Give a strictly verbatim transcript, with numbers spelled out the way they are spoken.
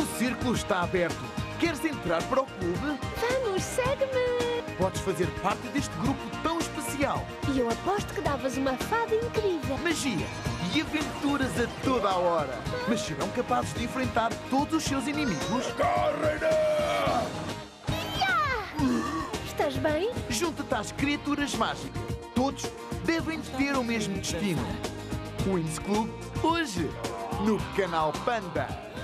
O círculo está aberto. Queres entrar para o clube? Vamos, segue-me! Podes fazer parte deste grupo tão especial. E eu aposto que davas uma fada incrível. Magia e aventuras a toda a hora. Mas serão capazes de enfrentar todos os seus inimigos? Estás bem? Junta-te às criaturas mágicas. Todos devem ter o mesmo destino. Wings Club, hoje, no canal Panda.